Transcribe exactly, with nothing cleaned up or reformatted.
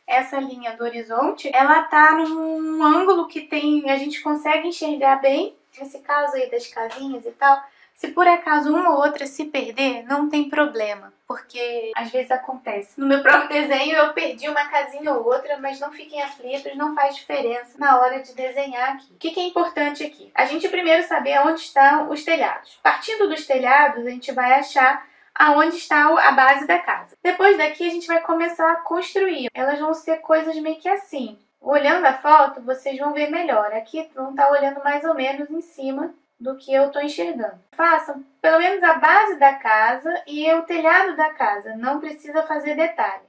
essa linha do horizonte, ela tá num ângulo que tem, a gente consegue enxergar bem. Nesse caso aí das casinhas e tal, se por acaso uma ou outra se perder, não tem problema, porque às vezes acontece. No meu próprio desenho eu perdi uma casinha ou outra, mas não fiquem aflitos, não faz diferença na hora de desenhar aqui. O que é importante aqui? A gente primeiro saber onde estão os telhados. Partindo dos telhados, a gente vai achar aonde está a base da casa. Depois daqui a gente vai começar a construir. Elas vão ser coisas meio que assim. Olhando a foto, vocês vão ver melhor. Aqui vão estar olhando mais ou menos em cima do que eu estou enxergando. Façam pelo menos a base da casa e o telhado da casa, não precisa fazer detalhe.